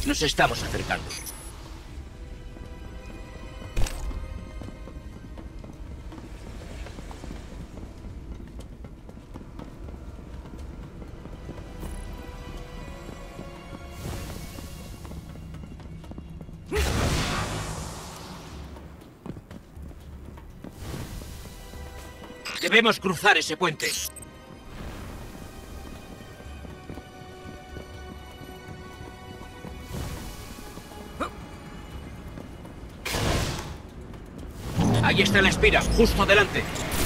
Nos estamos acercando. Debemos cruzar ese puente. Ahí está la espira, justo delante.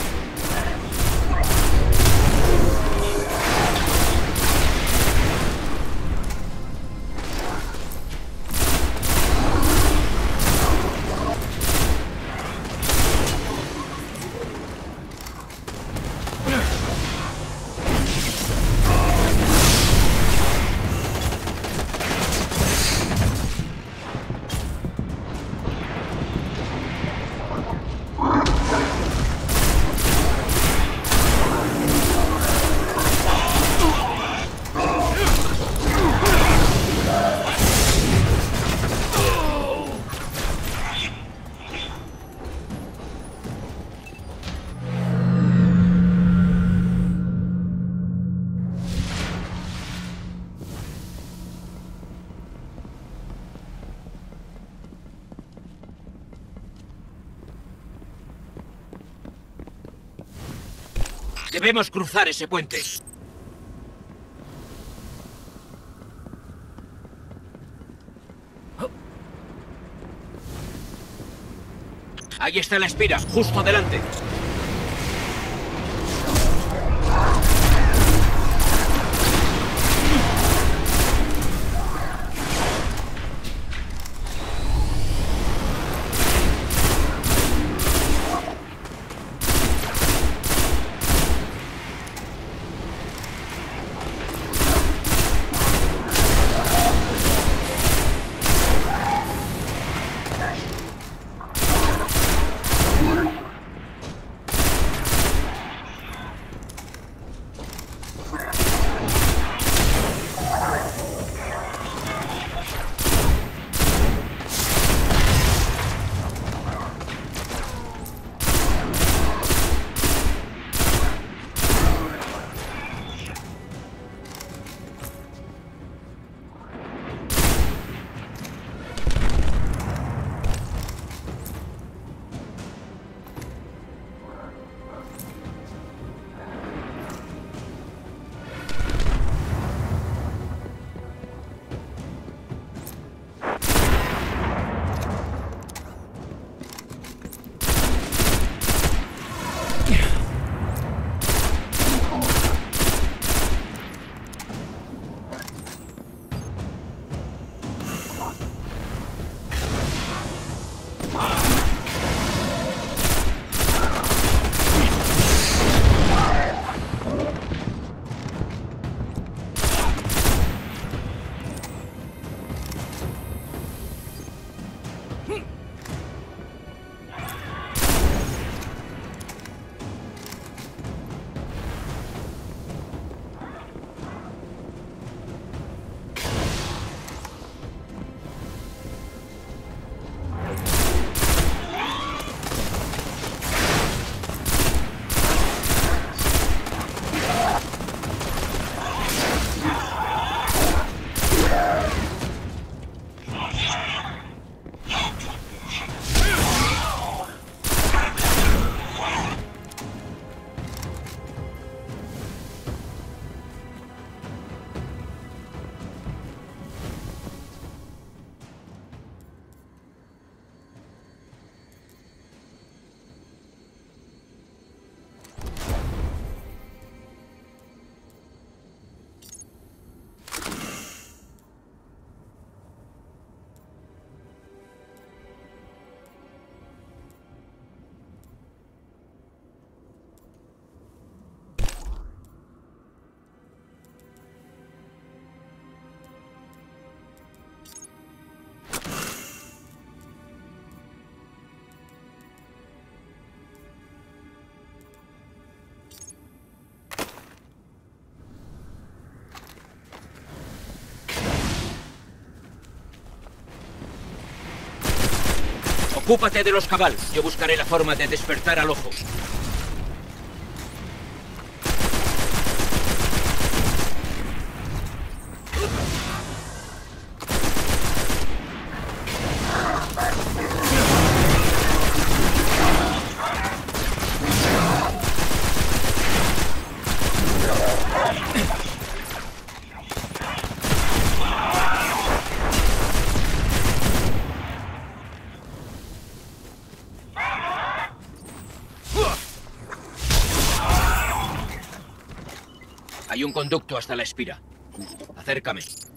Debemos cruzar ese puente. Ahí está la espira, justo delante. Ocúpate de los caballos. Yo buscaré la forma de despertar al ojo. Hay un conducto hasta la espira. Acércame.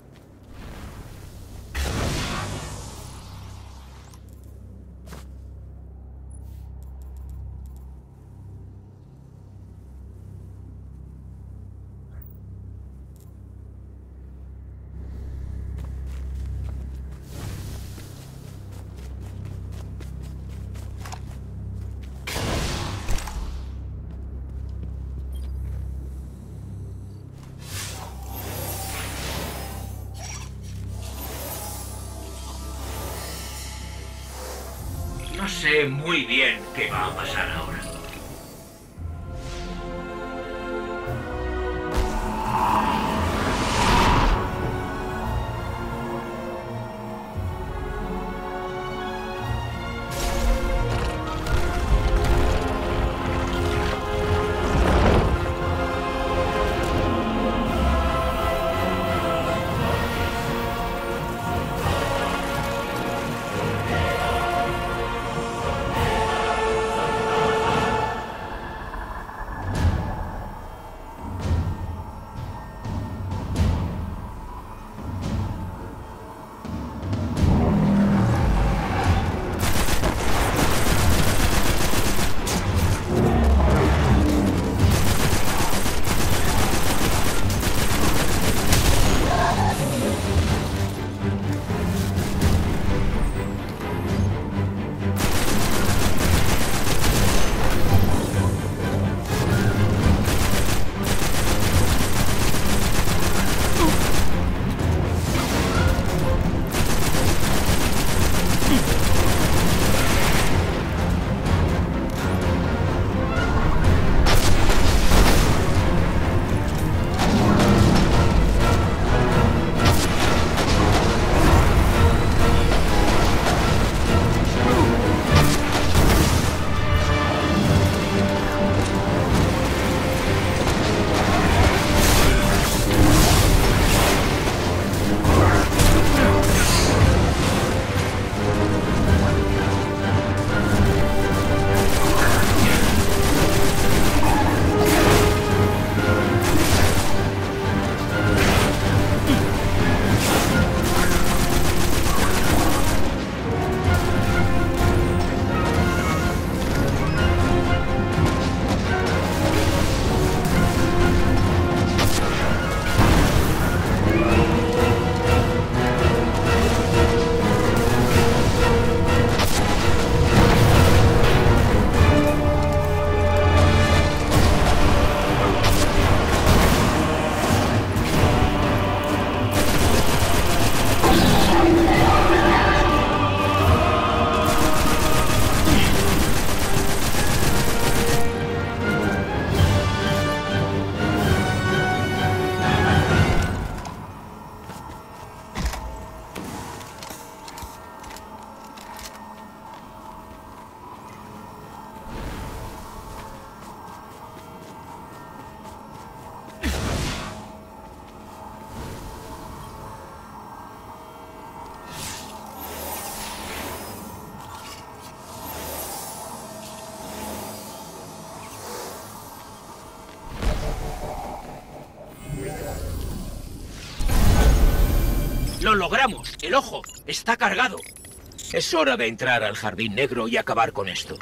No sé muy bien qué va a pasar ahora. ¡Lo logramos! ¡El ojo está cargado! Es hora de entrar al Jardín Negro y acabar con esto.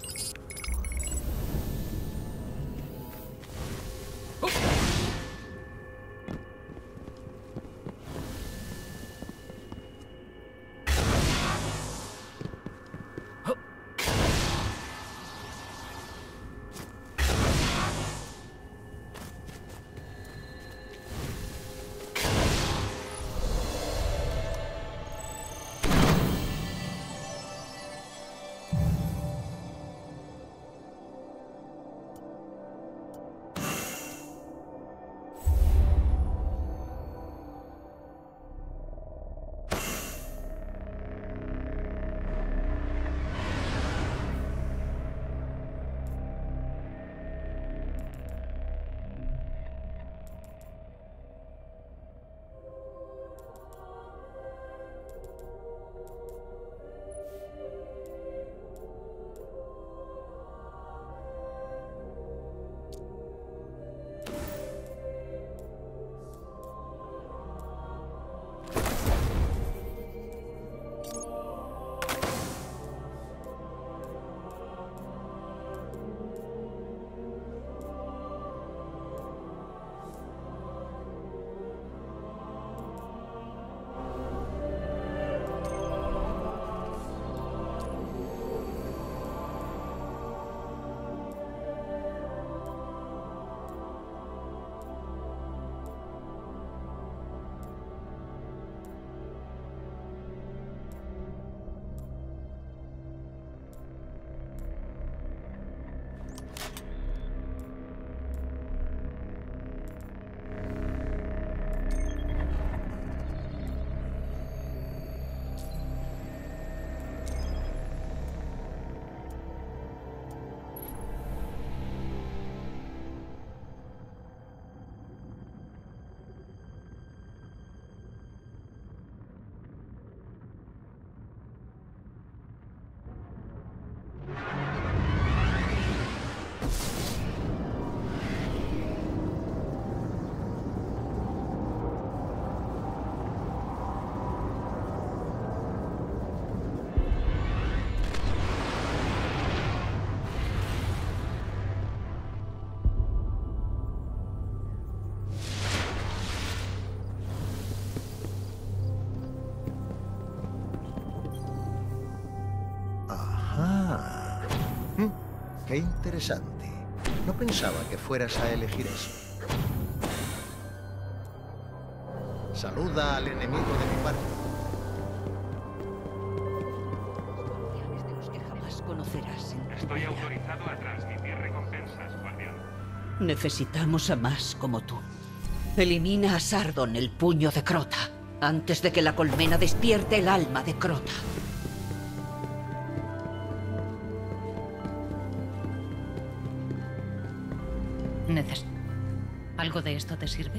Qué interesante. No pensaba que fueras a elegir eso. Saluda al enemigo de mi parte. De los que jamás conocerás en tu Estoy vida. autorizado a transmitir recompensas, guardián. Necesitamos a más como tú. Elimina a Sardon, el puño de Crota, antes de que la colmena despierte el alma de Crota. ¿Algo de esto te sirve?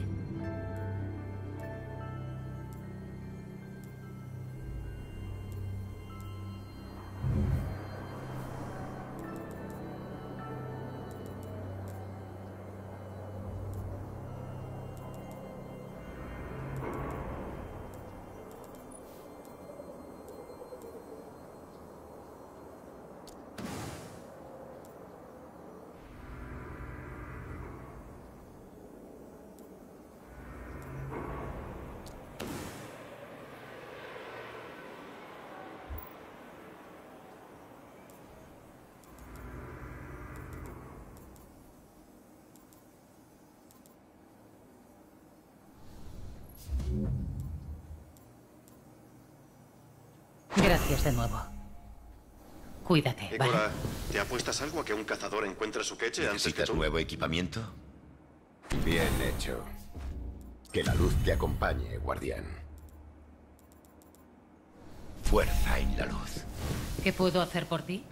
Gracias de nuevo. Cuídate, ¿vale? Ikora, ¿te apuestas algo a que un cazador encuentre su queche antes que ¿Necesitas tú? nuevo equipamiento? Bien hecho. Que la luz te acompañe, guardián. Fuerza en la luz. ¿Qué puedo hacer por ti?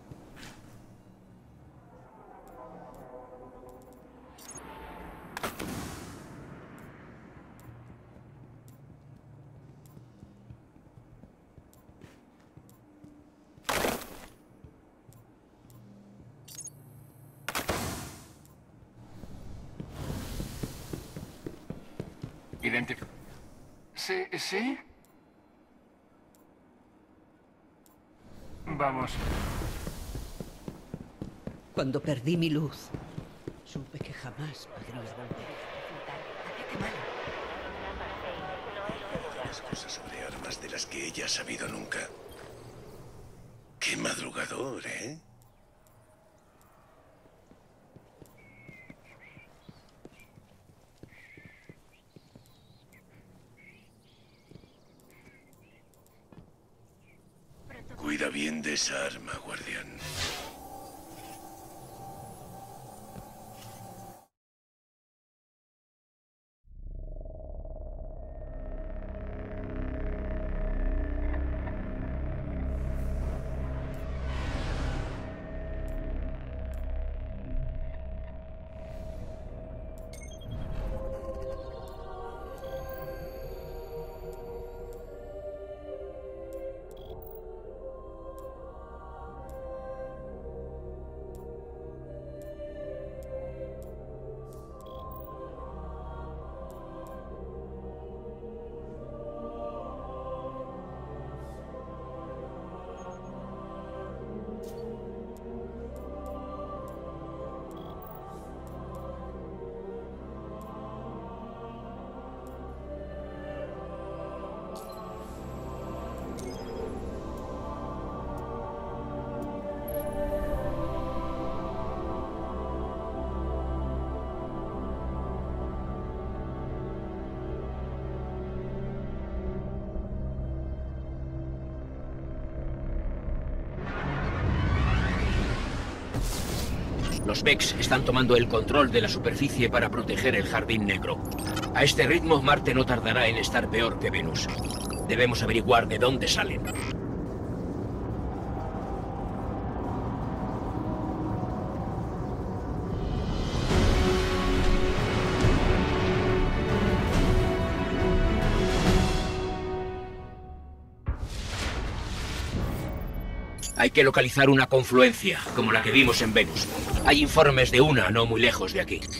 ¿Sí? Vamos. Cuando perdí mi luz, supe que jamás podría volver a disfrutar. Más cosas sobre armas de las que ella ha sabido nunca. Qué madrugador, ¿eh? Cuida bien de esa arma, guardián. Los Vex están tomando el control de la superficie para proteger el Jardín Negro. A este ritmo, Marte no tardará en estar peor que Venus. Debemos averiguar de dónde salen. Hay que localizar una confluencia, como la que vimos en Venus. Hay informes de una no muy lejos de aquí.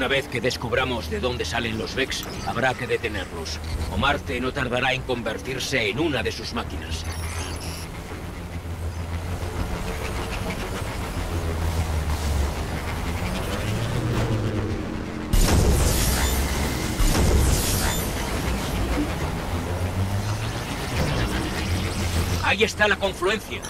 vez que descubramos de dónde salen los Vex, habrá que detenerlos. O Marte no tardará en convertirse en una de sus máquinas. Ahí está la confluencia.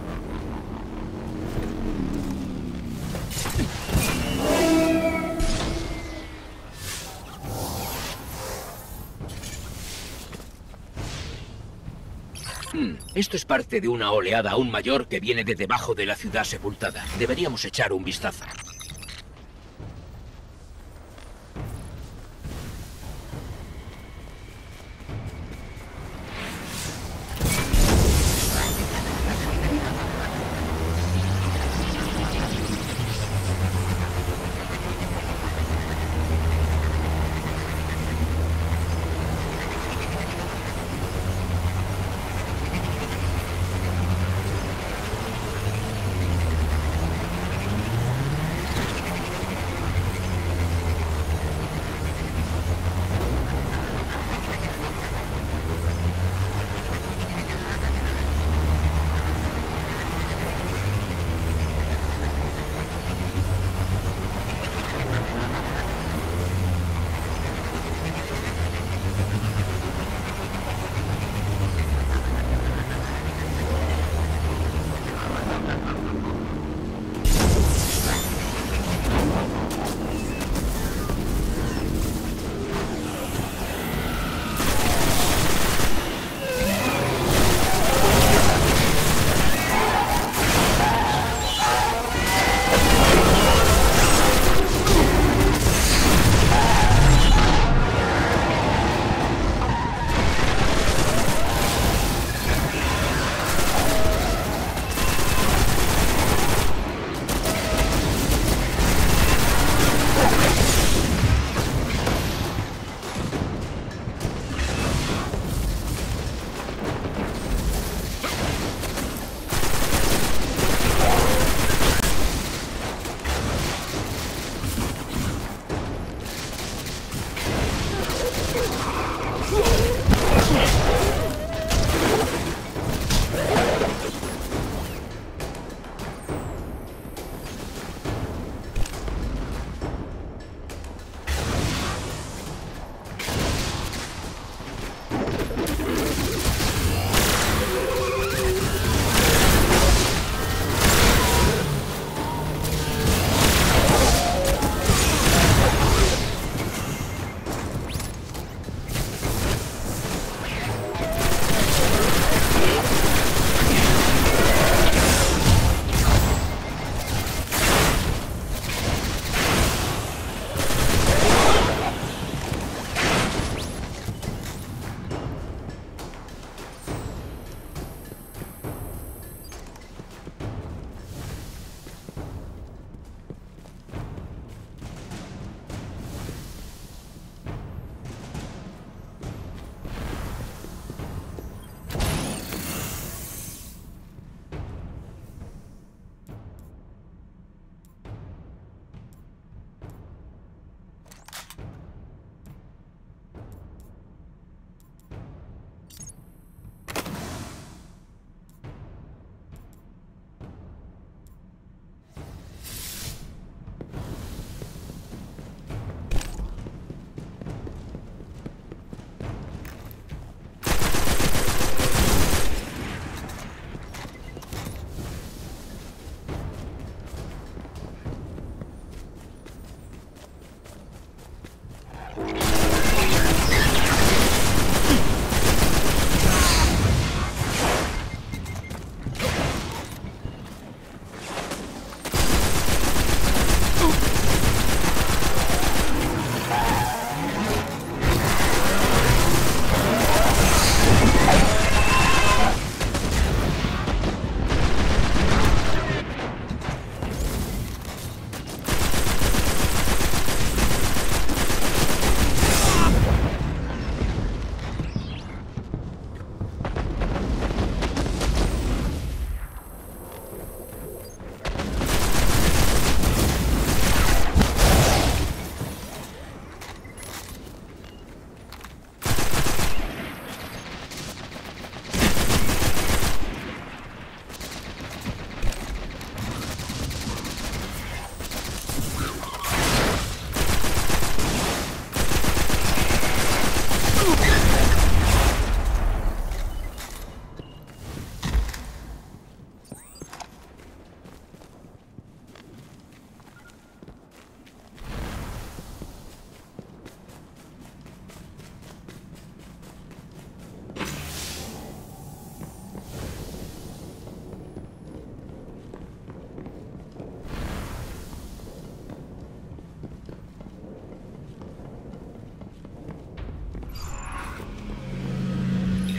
Esto es parte de una oleada aún mayor que viene de debajo de la ciudad sepultada. Deberíamos echar un vistazo.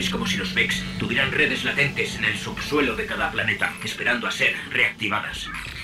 Es como si los Vex tuvieran redes latentes en el subsuelo de cada planeta, esperando a ser reactivadas.